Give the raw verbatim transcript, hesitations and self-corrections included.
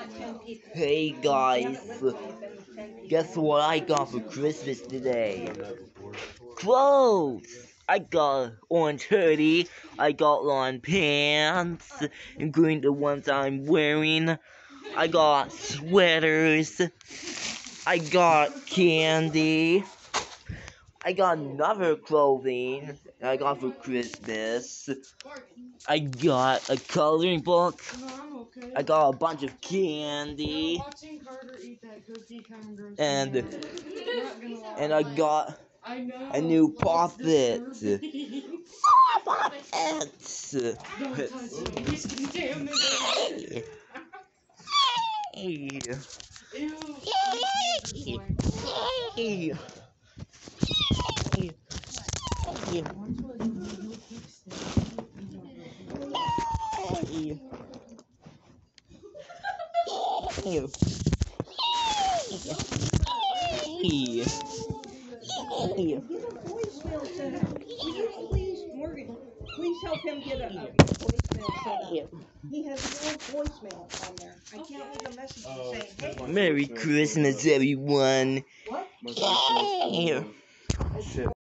Hey guys, guess what I got for Christmas today? Clothes! I got orange hoodie, I got long pants, including the ones I'm wearing. I got sweaters, I got candy, I got another clothing I got for Christmas. I got a coloring book. I got a bunch of candy. And and I got a new puppet. Puppets. Hey. Hey. Hey. Hey. Hey. Hey. Hey. Will you please, Morgan, please help him get a, a voicemail set up. He has no voicemail on there. I can't leave a message saying, hey. Merry Christmas, everyone. What? Hey.